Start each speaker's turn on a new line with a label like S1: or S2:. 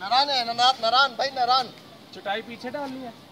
S1: नारान है, नारान भाई नारान।
S2: चटाई पीछे डालनी है।